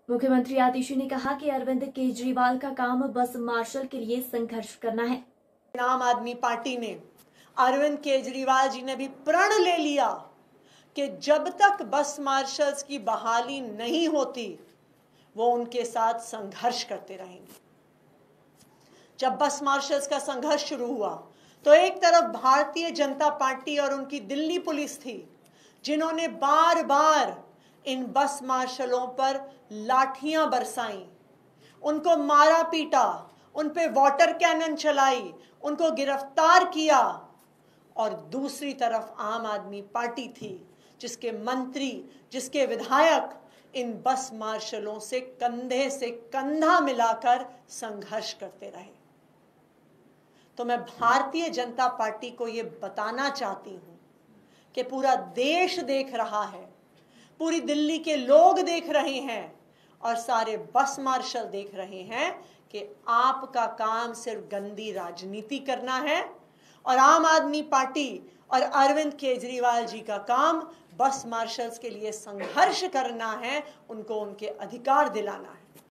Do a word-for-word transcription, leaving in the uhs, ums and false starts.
मुख्यमंत्री आतिशी ने कहा कि अरविंद केजरीवाल का काम बस मार्शल के लिए संघर्ष करना है। आम आदमी पार्टी ने, अरविंद केजरीवाल जी ने भी प्रण ले लिया कि जब तक बस मार्शल्स की बहाली नहीं होती वो उनके साथ संघर्ष करते रहेंगे। जब बस मार्शल्स का संघर्ष शुरू हुआ तो एक तरफ भारतीय जनता पार्टी और उनकी दिल्ली पुलिस थी, जिन्होंने बार बार इन बस मार्शलों पर लाठियां बरसाई, उनको मारा पीटा, उन पे वाटर कैनन चलाई, उनको गिरफ्तार किया। और दूसरी तरफ आम आदमी पार्टी थी, जिसके मंत्री, जिसके विधायक इन बस मार्शलों से कंधे से कंधा मिलाकर संघर्ष करते रहे। तो मैं भारतीय जनता पार्टी को ये बताना चाहती हूं कि पूरा देश देख रहा है, पूरी दिल्ली के लोग देख रहे हैं और सारे बस मार्शल देख रहे हैं कि आपका काम सिर्फ गंदी राजनीति करना है और आम आदमी पार्टी और अरविंद केजरीवाल जी का काम बस मार्शल्स के लिए संघर्ष करना है, उनको उनके अधिकार दिलाना है।